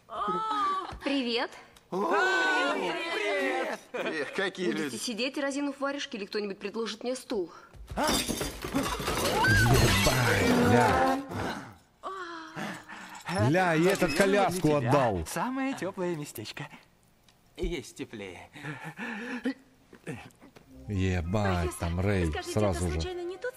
Привет. Привет! Какие Будете люди? сидеть, разинув варежки, или кто-нибудь предложит мне стул? Ля. Ля, и этот коляску отдал. Самое теплое местечко. Есть теплее. Ебать, там Рэй Скажите, сразу это же. случайно не то